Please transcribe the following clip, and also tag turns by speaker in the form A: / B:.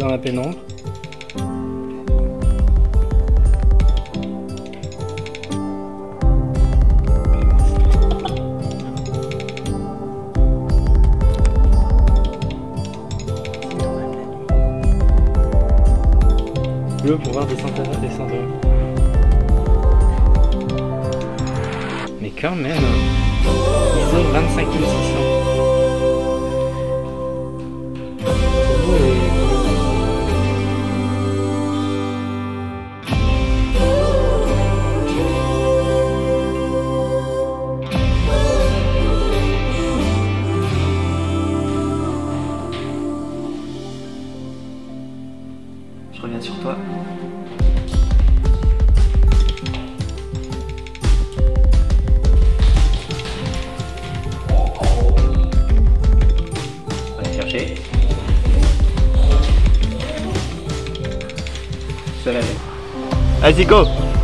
A: dans la pénombre. Bleu pour voir descendre. Mais quand même, ISO 25600.
B: Je reviens sur toi. On va aller chercher.
A: Vas-y, go!